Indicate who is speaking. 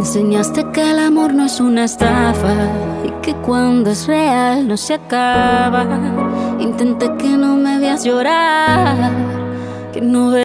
Speaker 1: enseñaste que el amor no es una estafa y que cuando es real no se acaba. Intenté que no me veas llorar, que no